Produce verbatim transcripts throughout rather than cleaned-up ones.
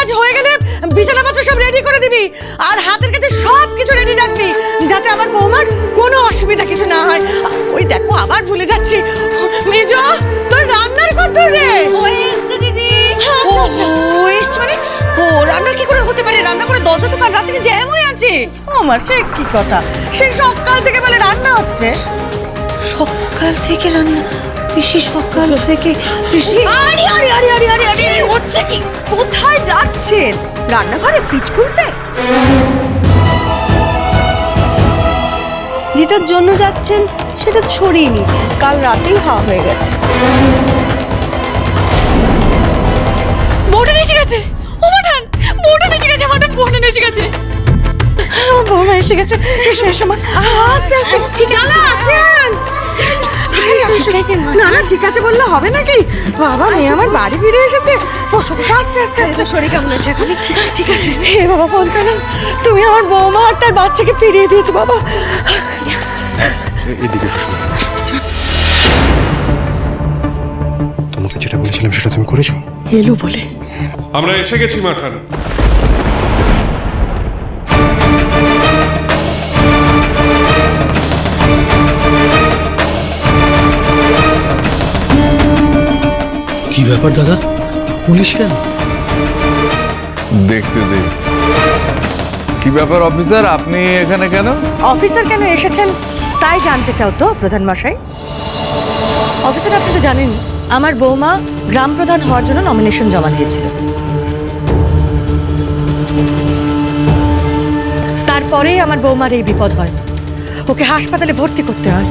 কাজ হয়ে গেলে বিছানাপত্র সব রেডি করে দিবি, আর হাতের কাছে সব কিছু রেডি রাখবি, যাতে আমার বৌমার কোনো অসুবিধা কিছু না হয়। ওই দেখো আবার ভুলে যাচ্ছি, মেজো তোর রান্নার কত রে? হয়েছে দিদি। হয়েছে মানে ও রান্না কি করে হতে পারে? রান্না করে দরজা তো কাল রাত থেকে জ্যাম হয়ে আছে। আমার সে কি কথা, সেই সকাল থেকে বলে রান্না হচ্ছে। সকাল থেকে রান্না? পিসি সকাল থেকে? পিসি আরে আরে আরে আরে আরে আরে হচ্ছে কি? কোথায় যাচ্ছেন? রান্নাঘরে ফ্রিজ খুলতে? যেটার জন্য যাচ্ছেন সেটা তো সরিয়ে নিচ্ছি, কাল রাতেই হাওয়া হয়ে গেছে। বউটা এসে গেছে। ও মাঠান, বউটা এসে গেছে। মাঠান বউটা এসে গেছে। আমার বৌমা এসে গেছে। এসে এসে মা আস্তে আস্তে ঠিক আছে আছেন? না না ঠিক আছে বললে হবে নাকি? বাবা মেয়ে আমার বাড়ি ফিরে এসেছে। বসো বসো আস্তে আস্তে আস্তে। শরীর কেমন আছে এখন? ঠিক আছে। হে বাবা পঞ্চানন, তুমি আমার বৌমা আর তার বাচ্চাকে ফিরিয়ে দিয়েছো বাবা। এদিকে তোমাকে যেটা বলেছিলাম সেটা তুমি করেছো? এলো বলে আমরা এসে গেছি মাঠান। কি ব্যাপার দাদা, পুলিশ কেন? দেখতে দে। কি ব্যাপার অফিসার, আপনি এখানে কেন? অফিসার কেন এসেছেন তাই জানতে চাও তো প্রধান মশাই? অফিসার আপনি তো জানেন আমার বৌমা গ্রাম প্রধান হওয়ার জন্য নমিনেশন জমা দিয়েছিল। তারপরেই আমার বৌমার এই বিপদ হয়, ওকে হাসপাতালে ভর্তি করতে হয়।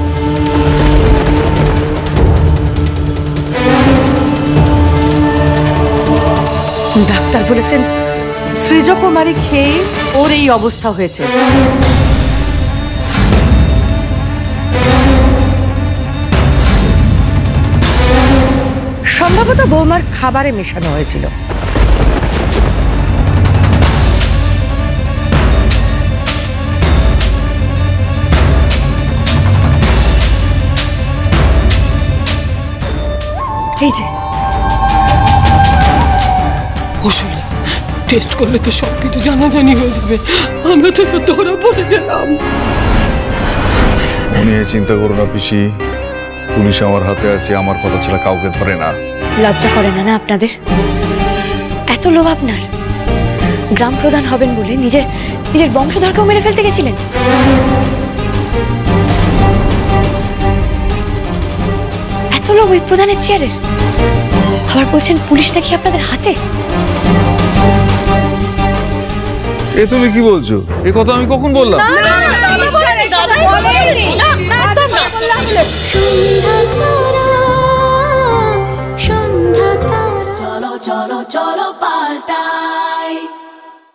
ডাক্তার বলেছেন সৃজকুমারী খেয়ে ওর এই অবস্থা হয়েছে। সম্ভবত বৌমার খাবারে মেশানো হয়েছিল। এই যে ওষুধ টেস্ট করলে তো সব কিছু জানাজানি হয়ে যাবে। আমরা তো ধরা পড়ে গেলাম। উনি চিন্তা করো না পিসি, পুলিশ আমার হাতে আছে, আমার কথা ছাড়া কাউকে ধরে না। লজ্জা করে না না আপনাদের? এত লোভ আপনার? গ্রাম প্রধান হবেন বলে নিজের নিজের বংশধরকেও মেরে ফেলতে গেছিলেন। এত লোভ ওই প্রধানের চেয়ারের, আবার বলছেন পুলিশ নাকি আপনাদের হাতে। এ তুমি কি বলছো? এ কথা আমি কখন বললাম? চলো চলো চলো পাল্টা।